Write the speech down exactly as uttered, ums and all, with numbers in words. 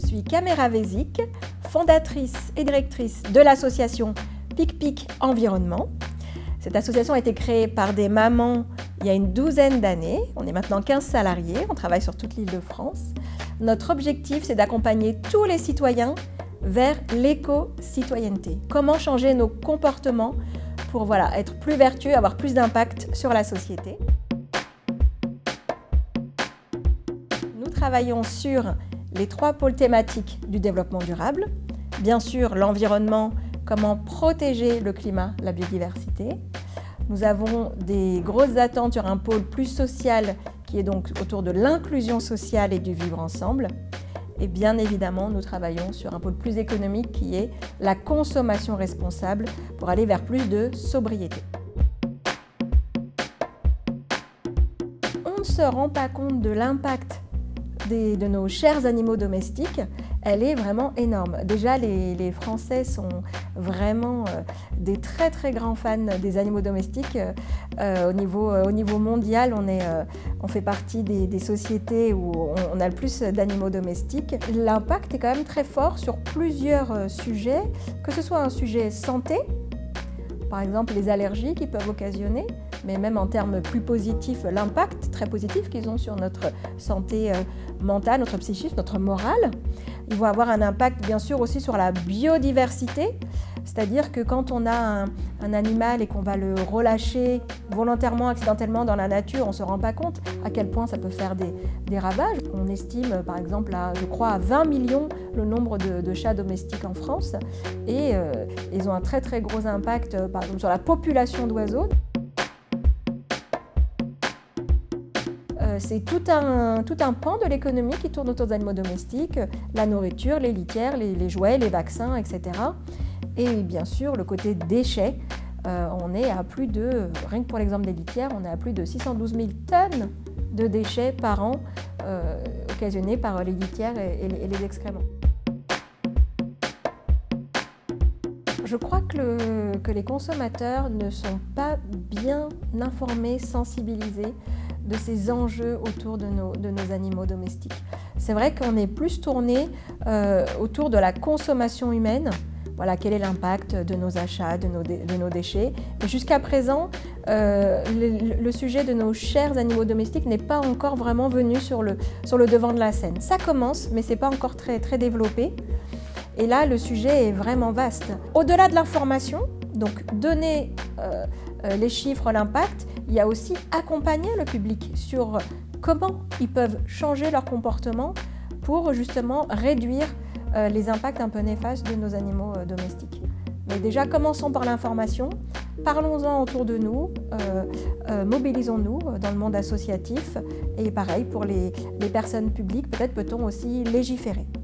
suis Kamera Vezik, fondatrice et directrice de l'association Pic-Pic Environnement. Cette association a été créée par des mamans il y a une douzaine d'années. On est maintenant quinze salariés, on travaille sur toute l'île de France. Notre objectif, c'est d'accompagner tous les citoyens vers l'éco-citoyenneté. Comment changer nos comportements pour voilà, être plus vertueux, avoir plus d'impact sur la société. Nous travaillons sur les trois pôles thématiques du développement durable. Bien sûr, l'environnement, comment protéger le climat, la biodiversité. Nous avons des grosses attentes sur un pôle plus social qui est donc autour de l'inclusion sociale et du vivre ensemble. Et bien évidemment, nous travaillons sur un pôle plus économique qui est la consommation responsable pour aller vers plus de sobriété. On ne se rend pas compte de l'impact des, de nos chers animaux domestiques. Elle est vraiment énorme. Déjà, les, les Français sont vraiment euh, des très très grands fans des animaux domestiques. Euh, au, niveau, euh, au niveau mondial, on, est, euh, on fait partie des, des sociétés où on, on a le plus d'animaux domestiques. L'impact est quand même très fort sur plusieurs euh, sujets, que ce soit un sujet santé, par exemple les allergies qu'ils peuvent occasionner, mais même en termes plus positifs, l'impact très positif qu'ils ont sur notre santé euh, mentale, notre psychisme, notre morale. Ils vont avoir un impact bien sûr aussi sur la biodiversité, c'est-à-dire que quand on a un, un animal et qu'on va le relâcher volontairement, accidentellement dans la nature, on ne se rend pas compte à quel point ça peut faire des, des ravages. On estime par exemple, à, je crois, à vingt millions le nombre de, de chats domestiques en France et euh, ils ont un très très gros impact euh, par exemple, sur la population d'oiseaux. C'est tout un, tout un pan de l'économie qui tourne autour des animaux domestiques, la nourriture, les litières, les, les jouets, les vaccins, et cetera. Et bien sûr, le côté déchets, euh, on est à plus de, rien que pour l'exemple des litières, on est à plus de six cent douze mille tonnes de déchets par an euh, occasionnés par les litières et, et, et les excréments. Je crois que, le, que les consommateurs ne sont pas bien informés, sensibilisés de ces enjeux autour de nos, de nos animaux domestiques. C'est vrai qu'on est plus tourné euh, autour de la consommation humaine. Voilà, quel est l'impact de nos achats, de nos, de nos déchets. Jusqu'à présent, euh, le, le sujet de nos chers animaux domestiques n'est pas encore vraiment venu sur le, sur le devant de la scène. Ça commence, mais ce n'est pas encore très, très développé. Et là, le sujet est vraiment vaste. Au-delà de l'information, donc donner euh, euh, les chiffres, l'impact, il y a aussi accompagner le public sur comment ils peuvent changer leur comportement pour justement réduire euh, les impacts un peu néfastes de nos animaux euh, domestiques. Mais déjà, commençons par l'information, parlons-en autour de nous, euh, euh, mobilisons-nous dans le monde associatif et pareil pour les, les personnes publiques, peut-être peut-on aussi légiférer.